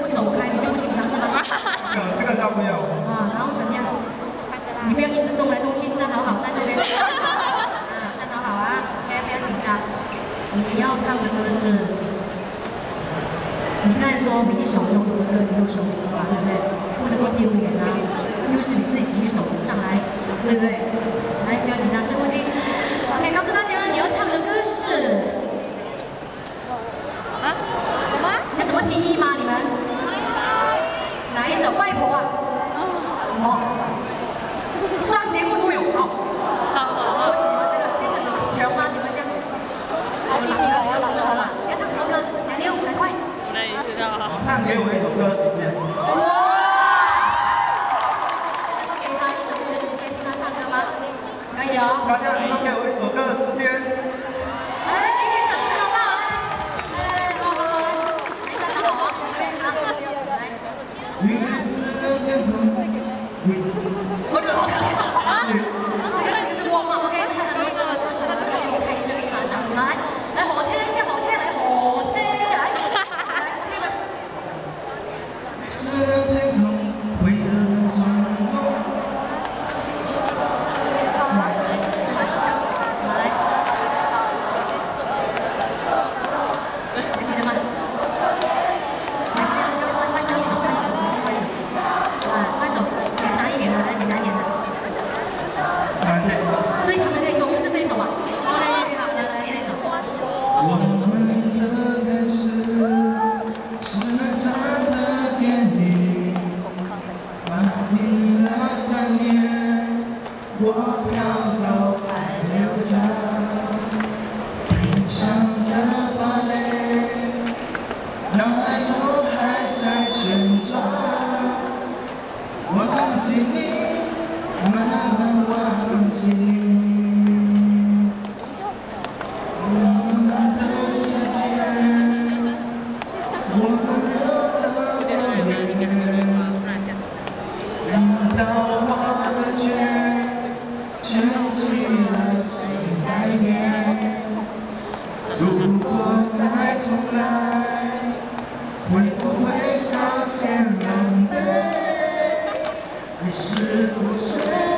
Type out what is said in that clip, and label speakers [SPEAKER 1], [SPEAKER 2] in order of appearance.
[SPEAKER 1] 不走开，你就不紧张是吗？
[SPEAKER 2] 这个倒不要。
[SPEAKER 1] 啊，然后怎么样？你不要一直动来动去，站好好在这边。站好好啊 ，OK， 不要紧张。你要唱的歌是，你刚才说迷你手中的歌你都熟悉嘛，对不对？不能够丢脸啊，又是你自己举手上来，对不对？来，不要紧张，深呼吸。OK， 告诉大家你要唱的歌是。 什么？有什么提议吗？你们？哪一首？外婆啊？哦。上节目都有哦。好。我喜欢这个，现在全吗？请问一下。好，你要适合了。要唱什么歌？杨妞，赶快。那你知道哈。
[SPEAKER 2] 唱给我一首歌的时间。
[SPEAKER 1] 哇！给他一首歌的时间，听他唱歌吗？可以哦。
[SPEAKER 2] 大家能给我一首歌的时间。
[SPEAKER 1] 我惹我看看啊！这个是我嘛 ？OK， 很多时候歌手都给我开声音马上来，来火车一下，火车来，火车来，来，
[SPEAKER 2] 是天空为了转动。记得吗？ 最长的那首就是这首吧。 我们的开始是漫长的电影，漫映了3年，我飘到海流着，冰上的芭蕾，脑海中还在旋转，我忘记你，慢慢忘记你。 到我的圈，卷起了谁改变？如果再重来，会不会稍显狼狈？你是不是？